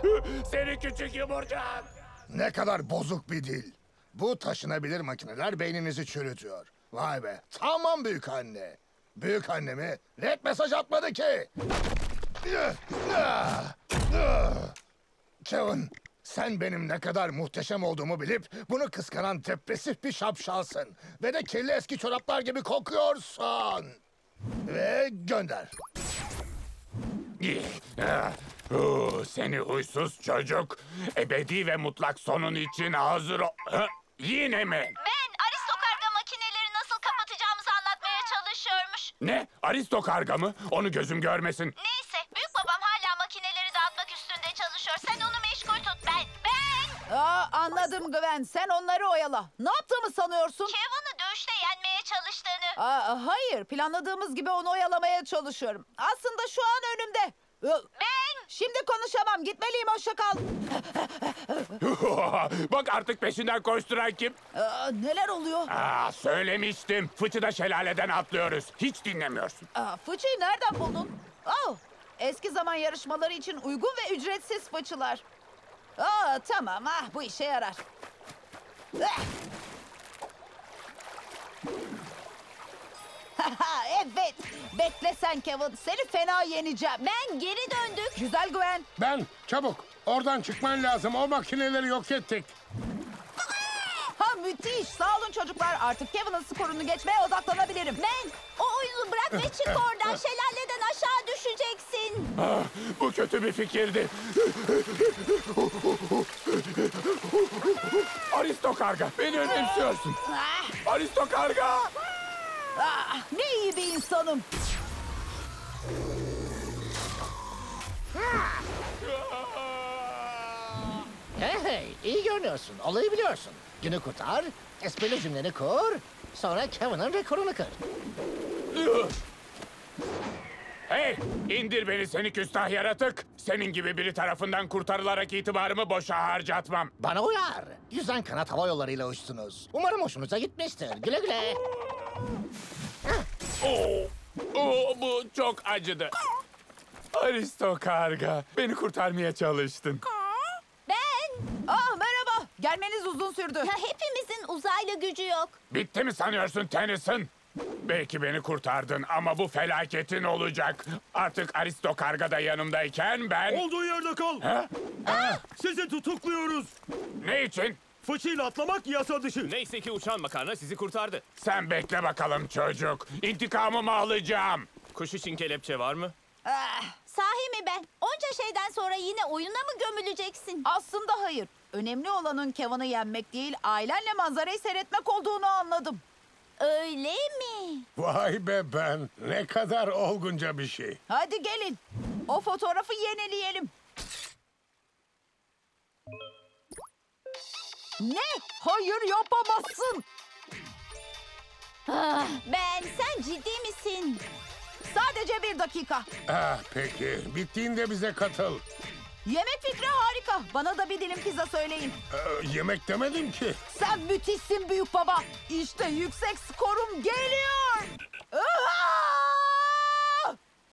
Seni küçük yumurcak. Ne kadar bozuk bir dil. Bu taşınabilir makineler beyninizi çürütüyor. Vay be. Tamam büyük anne. Büyük annemi red mesaj atmadı ki. Kevin, sen benim ne kadar muhteşem olduğumu bilip bunu kıskanan depresif bir şapşalsın. Ve de kirli eski çoraplar gibi kokuyorsun. Ve gönder. Seni huysuz çocuk. Ebedi ve mutlak sonun için hazır ol. Yine mi? Ben Aristokarga makineleri nasıl kapatacağımızı anlatmaya çalışıyormuş. Ne? Aristokarga mı? Onu gözüm görmesin. Neyse, büyük babam hala makineleri dağıtmak üstünde çalışıyor. Sen onu meşgul tut. Ben. Anladım Gwen. Sen onları oyala. Ne yaptığımı sanıyorsun? Kevin'i dövüşte yenmeye çalıştığını. Hayır. Planladığımız gibi onu oyalamaya çalışıyorum. Aslında şu an önümde. Ben. Şimdi konuşamam. Gitmeliyim. Hoşça kal. Bak artık peşinden koşturan kim? Neler oluyor? Söylemiştim. Fıçıda şelaleden atlıyoruz. Hiç dinlemiyorsun. Fıçıyı nereden buldun? Eski zaman yarışmaları için uygun ve ücretsiz fıçılar. Tamam. Bu işe yarar. Evet. Bekle sen Kevin. Seni fena yeneceğim. Ben geri döndük. Güzel Gwen. Ben, çabuk. Oradan çıkman lazım. O makineleri yok ettik. Müthiş. Sağ olun çocuklar. Artık Kevin'in skorunu geçmeye odaklanabilirim. Ben. O oyunu bırak ve çık oradan. Şelaleden aşağı düşeceksin. Bu kötü bir fikirdi. Aristokarga, beni önemsiyorsun. Aristokarga! Ne iyi bir insanım. Hey, iyi görünüyorsun. Olayı biliyorsun. Günü kurtar, esprili cümleni kur, sonra Kevin'in rekorunu kır. Hey, indir beni seni küstah yaratık. Senin gibi biri tarafından kurtarılarak itibarımı boşa harcatmam. Bana uyar. Yüzden kanat hava yollarıyla uçtunuz. Umarım hoşunuza gitmiştir. Güle güle. Bu çok acıdı. Aristokarga, beni kurtarmaya çalıştın. Ben. Merhaba. Gelmeniz uzun sürdü. Hepimizin uzaylı gücü yok. Bitti mi sanıyorsun Tennyson? Belki beni kurtardın ama bu felaketin olacak. Artık Aristokarga da yanımdayken ben... Olduğu yerde kal. Sizi tutukluyoruz. Ne için? Fıçıyla atlamak yasa dışı. Neyse ki uçan makarna sizi kurtardı. Sen bekle bakalım çocuk. İntikamımı alacağım. Kuş için kelepçe var mı? Sahi mi ben? Onca şeyden sonra yine oyuna mı gömüleceksin? Aslında hayır. Önemli olanın Kevin'i yenmek değil, ailenle manzarayı seyretmek olduğunu anladım. Öyle mi? Vay be ben. Ne kadar olgunca bir şey. Hadi gelin. O fotoğrafı yenileyelim. Ne? Hayır yapamazsın. Ben, sen ciddi misin? Sadece 1 dakika. Peki. Bittiğinde bize katıl. Yemek fikri harika. Bana da bir dilim pizza söyleyin. Yemek demedim ki. Sen müthişsin büyük baba. İşte yüksek skorum geliyor.